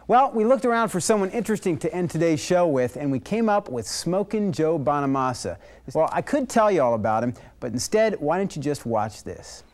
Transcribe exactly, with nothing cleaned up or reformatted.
Well, we looked around for someone interesting to end today's show with, and we came up with Smokin' Joe Bonamassa. Well, I could tell you all about him, but instead, why don't you just watch this?